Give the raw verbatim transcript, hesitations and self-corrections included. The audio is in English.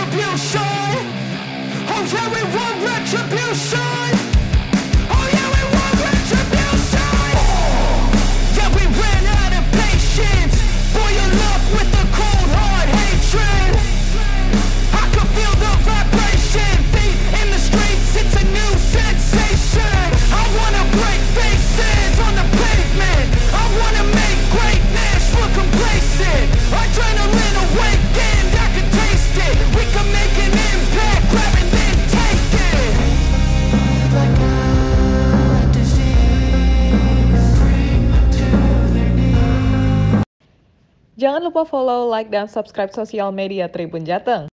retribution. Oh yeah, we want retribution. Oh yeah, we want retribution. Yeah, we ran out of patience. Boil up with the cold hard hatred. I can feel the vibration. Feet in the streets, it's a new sensation. I wanna break faces on the pavement. I wanna make greatness look complacent. Adrenaline awakened, I can taste it. We can make an impact, grab and then take it. Like a disease, bring them to their knees. Jangan lupa follow, like, dan subscribe sosial media Tribun Jateng.